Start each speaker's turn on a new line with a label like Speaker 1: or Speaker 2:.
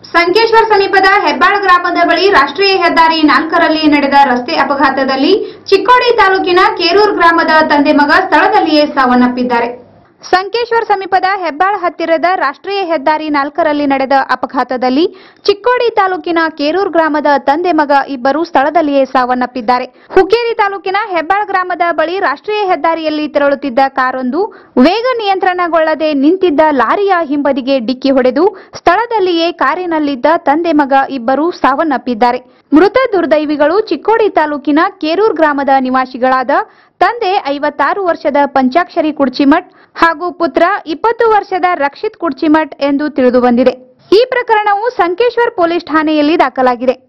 Speaker 1: ಸಂಕೇಶ್ವರ ಸಮೀಪದ ಹೆಬ್ಬಾಳ ಗ್ರಾಮದ ಬಳಿ ರಾಷ್ಟ್ರೀಯ ಹೆದ್ದಾರಿ 4ರಲ್ಲಿ ನಡೆದ ರಸ್ತೆ ಅಪಘಾತದಲ್ಲಿ ಚಿಕ್ಕೋಡಿ ತಾಲೂಕಿನ ಕೇರೂರು ಗ್ರಾಮದ ತಂದೆ ಮಗ ಸ್ಥಳದಲ್ಲಿಯೇ ಸಾವನ್ನಪ್ಪಿದ್ದಾರೆ. ಸಂಕೇಶ್ವರ ಸಮೀಪದ ಹೆಬ್ಬಾಳ ಹತ್ತಿರದ ರಾಷ್ಟ್ರೀಯ ಹೆದ್ದಾರಿ 4ರಲ್ಲಿ ನಡೆದ ಅಪಘಾತದಲ್ಲಿ ಚಿಕ್ಕೋಡಿ ತಾಲೂಕಿನ ಕೇರೂರು ಗ್ರಾಮದ ತಂದೆ ಮಗ ಇಬ್ಬರು ಸ್ಥಳದಲ್ಲಿಯೇ ಸಾವನ್ನಪ್ಪಿದ್ದಾರೆ. ಹುಕ್ಕೇರಿ ತಾಲೂಕಿನ ಹೆಬ್ಬಾಳ ಗ್ರಾಮದ ಬಳಿ ರಾಷ್ಟ್ರೀಯ ಹೆದ್ದಾರಿಯಲ್ಲಿ ತೆರಳುತ್ತಿದ್ದ ಕಾರೊಂದು ವೇಗ ನಿಯಂತ್ರಣಗೊಳ್ಳದೆ ನಿಂತಿದ್ದ ಲಾರಿಯ ಹಿಂಬದಿಗೆ ಡಿಕ್ಕಿ ಹೊಡೆದು ಸ್ಥಳದಲ್ಲಿಯೇ ಕಾರಿನಲ್ಲಿದ್ದ ತಂದೆ ಮಗ ಇಬ್ಬರು ಸಾವನ್ನಪ್ಪಿದ್ದಾರೆ. ಮೃತ ದುರ್ದೈವಿಗಳು ಚಿಕ್ಕೋಡಿ ತಾಲೂಕಿನ ಕೇರೂರು ಗ್ರಾಮದ ನಿವಾಸಿಗಳಾದ ತಂದೆ 56 ವರ್ಷದ ಪಂಚಾಕ್ಷರಿ ಕುಡ್ಚಿಮಠ್ ಹಾಗೂ ಪುತ್ರ 20 ವರ್ಷದ ರಕ್ಷಿತ್ ಕುಡ್ಚಿಮಠ್ ಎಂದು ತಿಳಿದುಬಂದಿದೆ. ಈ ಪ್ರಕರಣವು ಸಂಕೇಶ್ವರ ಪೊಲೀಸ್ ಠಾಣೆಯಲ್ಲಿ ದಾಖಲಾಗಿದೆ.